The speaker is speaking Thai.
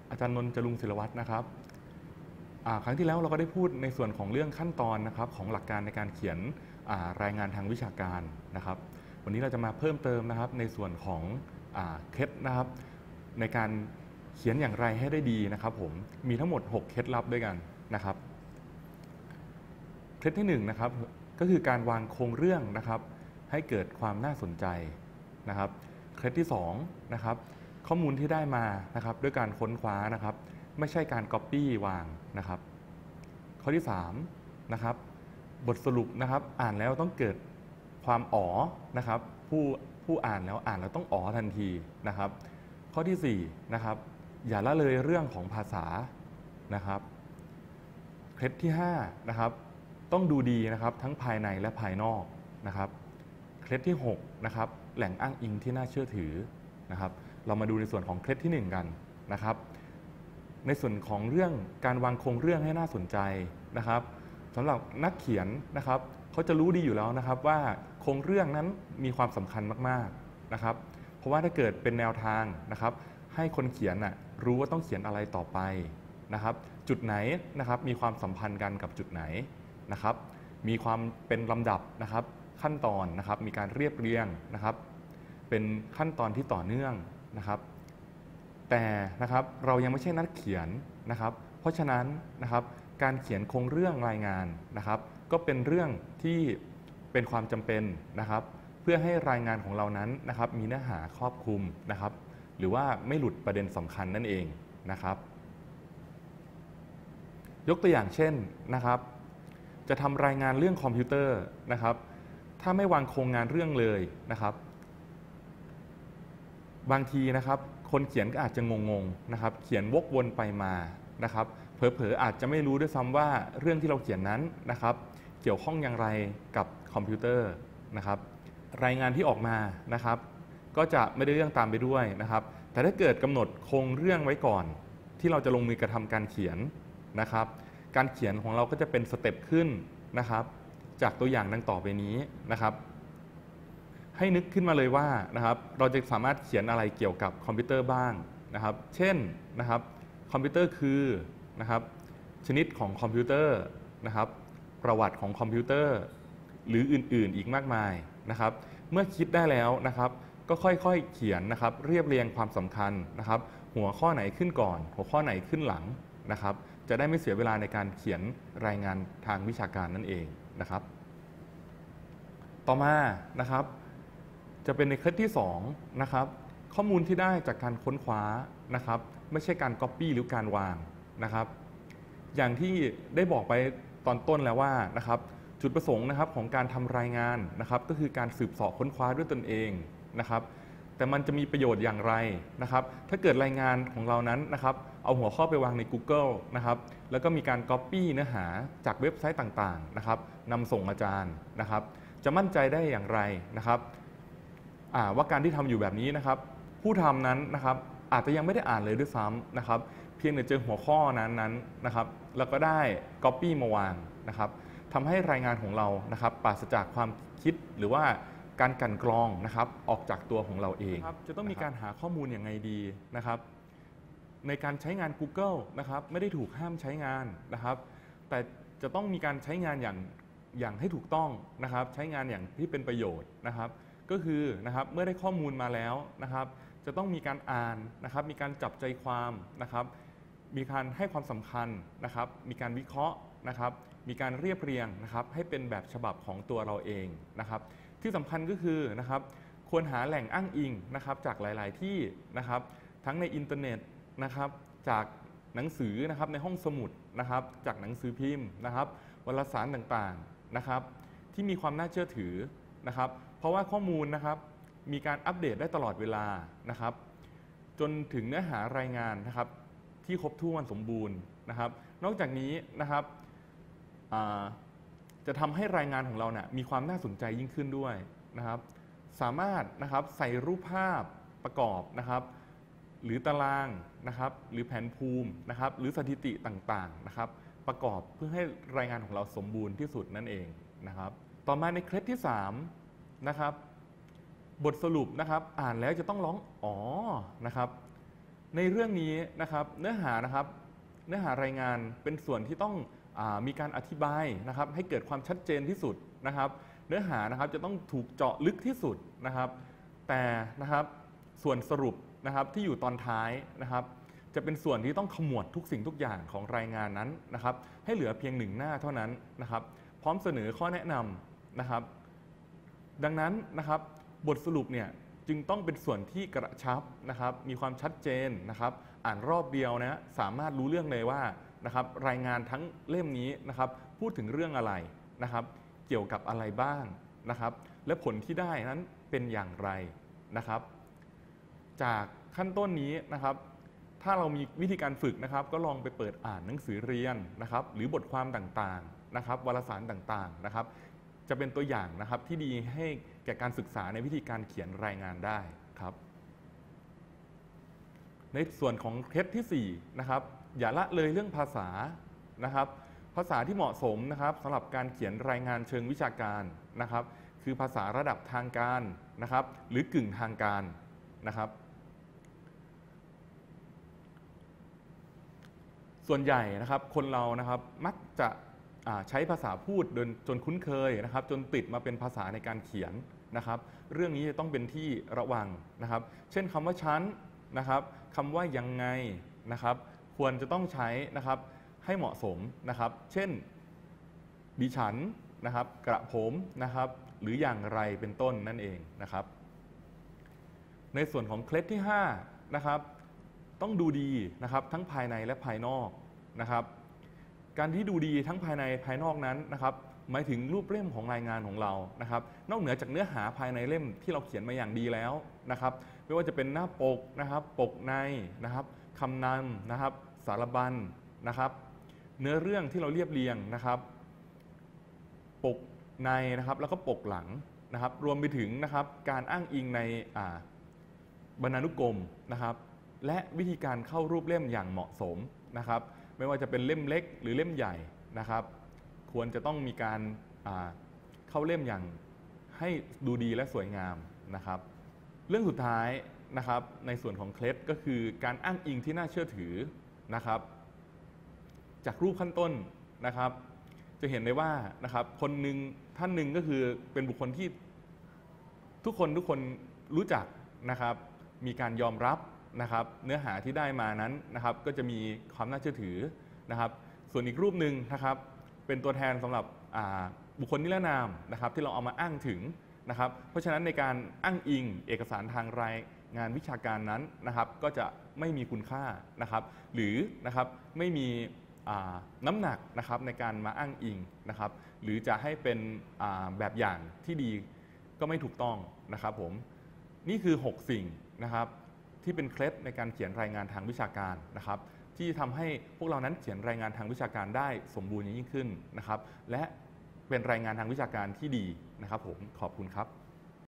อาจารย์นนท์ จรุงศิลวัฒน์นะครับครั้งที่แล้วเราก็ได้พูดในส่วนของเรื่องขั้นตอนนะครับของหลักการในการเขียนรายงานทางวิชาการนะครับวันนี้เราจะมาเพิ่มเติมนะครับในส่วนของเคล็ดนะครับในการเขียนอย่างไรให้ได้ดีนะครับผมมีทั้งหมด6เคล็ดลับด้วยกันนะครับเคล็ดที่1นะครับก็คือการวางโครงเรื่องนะครับให้เกิดความน่าสนใจนะครับเคล็ดที่2นะครับข้อมูลที่ได้มานะครับด้วยการค้นคว้านะครับไม่ใช่การ Copy วางนะครับข้อที่3นะครับบทสรุปนะครับอ่านแล้วต้องเกิดความอ๋อนะครับผู้อ่านแล้วต้องอ๋อทันทีนะครับข้อที่4นะครับอย่าละเลยเรื่องของภาษานะครับเคล็ดที่5นะครับต้องดูดีนะครับทั้งภายในและภายนอกนะครับเคล็ดที่6นะครับแหล่งอ้างอิงที่น่าเชื่อถือนะครับเรามาดูในส่วนของเคล็ดที่1กันนะครับในส่วนของเรื่องการวางโครงเรื่องให้น่าสนใจนะครับสำหรับนักเขียนนะครับเขาจะรู้ดีอยู่แล้วนะครับว่าโครงเรื่องนั้นมีความสำคัญมากๆนะครับเพราะว่าถ้าเกิดเป็นแนวทางนะครับให้คนเขียนรู้ว่าต้องเขียนอะไรต่อไปนะครับจุดไหนนะครับมีความสัมพันธ์กันกับจุดไหนนะครับมีความเป็นลำดับนะครับขั้นตอนนะครับมีการเรียบเรียงนะครับเป็นขั้นตอนที่ต่อเนื่องนะครับแต่นะครับเรายังไม่ใช่นักเขียนนะครับเพราะฉะนั้นนะครับการเขียนโครงเรื่องรายงานนะครับก็เป็นเรื่องที่เป็นความจำเป็นนะครับเพื่อให้รายงานของเรานั้นนะครับมีเนื้อหาครอบคลุมนะครับหรือว่าไม่หลุดประเด็นสำคัญนั่นเองนะครับยกตัวอย่างเช่นนะครับจะทำรายงานเรื่องคอมพิวเตอร์นะครับถ้าไม่วางโครงงานเรื่องเลยนะครับบางทีนะครับคนเขียนก็อาจจะงงๆนะครับเขียนวกวนไปมานะครับเผลอๆอาจจะไม่รู้ด้วยซ้ำว่าเรื่องที่เราเขียนนั้นนะครับเกี่ยวข้องอย่างไรกับคอมพิวเตอร์นะครับรายงานที่ออกมานะครับก็จะไม่ได้เรื่องตามไปด้วยนะครับแต่ถ้าเกิดกำหนดโครงเรื่องไว้ก่อนที่เราจะลงมือกระทำการเขียนนะครับการเขียนของเราก็จะเป็นสเต็ปขึ้นนะครับจากตัวอย่างดังต่อไปนี้นะครับให้นึกขึ้นมาเลยว่านะครับเราจะสามารถเขียนอะไรเกี่ยวกับคอมพิวเตอร์บ้างนะครับเช่นนะครับคอมพิวเตอร์คือนะครับชนิดของคอมพิวเตอร์นะครับประวัติของคอมพิวเตอร์หรืออื่นๆอีกมากมายนะครับเมื่อคิดได้แล้วนะครับก็ค่อยๆเขียนนะครับเรียบเรียงความสำคัญนะครับหัวข้อไหนขึ้นก่อนหัวข้อไหนขึ้นหลังนะครับจะได้ไม่เสียเวลาในการเขียนรายงานทางวิชาการนั่นเองนะครับต่อมานะครับจะเป็นในเคล็ดที่2นะครับข้อมูลที่ได้จากการค้นคว้านะครับไม่ใช่การ Copy หรือการวางนะครับอย่างที่ได้บอกไปตอนต้นแล้วว่านะครับจุดประสงค์นะครับของการทำรายงานนะครับก็คือการสืบเสาะค้นคว้าด้วยตนเองนะครับแต่มันจะมีประโยชน์อย่างไรนะครับถ้าเกิดรายงานของเรานั้นนะครับเอาหัวข้อไปวางใน Google นะครับแล้วก็มีการ Copy เนื้อหาจากเว็บไซต์ต่างๆนะครับนำส่งอาจารย์นะครับจะมั่นใจได้อย่างไรนะครับว่าการที่ทำอยู่แบบนี้นะครับผู้ทำนั้นนะครับอาจจะยังไม่ได้อ่านเลยด้วยซ้ำนะครับเพียงแต่เจอหัวข้อนั้นนะครับแล้วก็ได้ Copy มาวางนะครับทำให้รายงานของเรานะครับปราศจากความคิดหรือว่าการกลั่นกรองนะครับออกจากตัวของเราเองจะต้องมีการหาข้อมูลอย่างไรดีนะครับในการใช้งาน Google นะครับไม่ได้ถูกห้ามใช้งานนะครับแต่จะต้องมีการใช้งานอย่างให้ถูกต้องนะครับใช้งานอย่างที่เป็นประโยชน์นะครับก็คือนะครับเมื่อได้ข้อมูลมาแล้วนะครับจะต้องมีการอ่านนะครับมีการจับใจความนะครับมีการให้ความสำคัญนะครับมีการวิเคราะห์นะครับมีการเรียบเรียงนะครับให้เป็นแบบฉบับของตัวเราเองนะครับที่สำคัญก็คือนะครับควรหาแหล่งอ้างอิงนะครับจากหลายๆที่นะครับทั้งในอินเทอร์เน็ตนะครับจากหนังสือนะครับในห้องสมุดนะครับจากหนังสือพิมพ์นะครับวารสารต่างๆนะครับที่มีความน่าเชื่อถือนะครับเพราะว่าข้อมูลนะครับมีการอัปเดตได้ตลอดเวลานะครับจนถึงเนื้อหารายงานนะครับที่ครบถ้วนสมบูรณ์นะครับนอกจากนี้นะครับจะทำให้รายงานของเราเนี่ยมีความน่าสนใจยิ่งขึ้นด้วยนะครับสามารถนะครับใส่รูปภาพประกอบนะครับหรือตารางนะครับหรือแผนภูมินะครับหรือสถิติต่างๆนะครับประกอบเพื่อให้รายงานของเราสมบูรณ์ที่สุดนั่นเองนะครับต่อมาในเคล็ดที่3นะครับบทสรุปนะครับอ่านแล้วจะต้องร้องอ๋อนะครับในเรื่องนี้นะครับเนื้อหารายงานเป็นส่วนที่ต้องมีการอธิบายนะครับให้เกิดความชัดเจนที่สุดนะครับเนื้อหานะครับจะต้องถูกเจาะลึกที่สุดนะครับแต่นะครับส่วนสรุปนะครับที่อยู่ตอนท้ายนะครับจะเป็นส่วนที่ต้องขมวดทุกสิ่งทุกอย่างของรายงานนั้นนะครับให้เหลือเพียง1 หน้าเท่านั้นนะครับพร้อมเสนอข้อแนะนำนะครับดังนั้นนะครับบทสรุปเนี่ยจึงต้องเป็นส่วนที่กระชับนะครับมีความชัดเจนนะครับอ่านรอบเดียวนะสามารถรู้เรื่องเลยว่านะครับรายงานทั้งเล่มนี้นะครับพูดถึงเรื่องอะไรนะครับเกี่ยวกับอะไรบ้างนะครับและผลที่ได้นั้นเป็นอย่างไรนะครับจากขั้นต้นนี้นะครับถ้าเรามีวิธีการฝึกนะครับก็ลองไปเปิดอ่านหนังสือเรียนนะครับหรือบทความต่างๆนะครับวารสารต่างๆนะครับจะเป็นตัวอย่างนะครับที่ดีให้แก่การศึกษาในวิธีการเขียนรายงานได้ครับในส่วนของเคล็ดที่4นะครับอย่าละเลยเรื่องภาษานะครับภาษาที่เหมาะสมนะครับสำหรับการเขียนรายงานเชิงวิชาการนะครับคือภาษาระดับทางการนะครับหรือกึ่งทางการนะครับส่วนใหญ่นะครับคนเรานะครับมักจะใช้ภาษาพูดจนคุ้นเคยนะครับจนติดมาเป็นภาษาในการเขียนนะครับเรื่องนี้จะต้องเป็นที่ระวังนะครับเช่นคำว่าชั้นนะครับคำว่ายังไงนะครับควรจะต้องใช้นะครับให้เหมาะสมนะครับเช่นดิฉันนะครับกระผมนะครับหรืออย่างไรเป็นต้นนั่นเองนะครับในส่วนของเคล็ดที่5นะครับต้องดูดีนะครับทั้งภายในและภายนอกนะครับการที่ดูดีทั้งภายในภายนอกนั้นนะครับหมายถึงรูปเล่มของรายงานของเรานะครับนอกเหนือจากเนื้อหาภายในเล่มที่เราเขียนมาอย่างดีแล้วนะครับไม่ว่าจะเป็นหน้าปกนะครับปกในนะครับคำนำนะครับสารบัญนะครับเนื้อเรื่องที่เราเรียบเรียงนะครับปกในนะครับแล้วก็ปกหลังนะครับรวมไปถึงนะครับการอ้างอิงในบรรณานุกรมนะครับและวิธีการเข้ารูปเล่มอย่างเหมาะสมนะครับไม่ว่าจะเป็นเล่มเล็กหรือเล่มใหญ่นะครับควรจะต้องมีการเข้าเล่มอย่างให้ดูดีและสวยงามนะครับเรื่องสุดท้ายนะครับในส่วนของเคล็ดก็คือการอ้างอิงที่น่าเชื่อถือนะครับจากรูปขั้นต้นนะครับจะเห็นได้ว่านะครับท่านหนึ่งก็คือเป็นบุคคลที่ทุกคนรู้จักนะครับมีการยอมรับนะครับเนื้อหาที่ได้มานั้นนะครับก็จะมีความน่าเชื่อถือนะครับส่วนอีกรูปหนึ่งนะครับเป็นตัวแทนสำหรับบุคคลนิรนามนะครับที่เราเอามาอ้างถึงนะครับเพราะฉะนั้นในการอ้างอิงเอกสารทางรายงานวิชาการนั้นนะครับก็จะไม่มีคุณค่านะครับหรือนะครับไม่มีน้ำหนักนะครับในการมาอ้างอิงนะครับหรือจะให้เป็นแบบอย่างที่ดีก็ไม่ถูกต้องนะครับผมนี่คือ6สิ่งนะครับที่เป็นเคล็ดในการเขียนรายงานทางวิชาการนะครับที่ทำให้พวกเรานั้นเขียนรายงานทางวิชาการได้สมบูรณ์ยิ่งขึ้นนะครับและเป็นรายงานทางวิชาการที่ดีนะครับผมขอบคุณครับ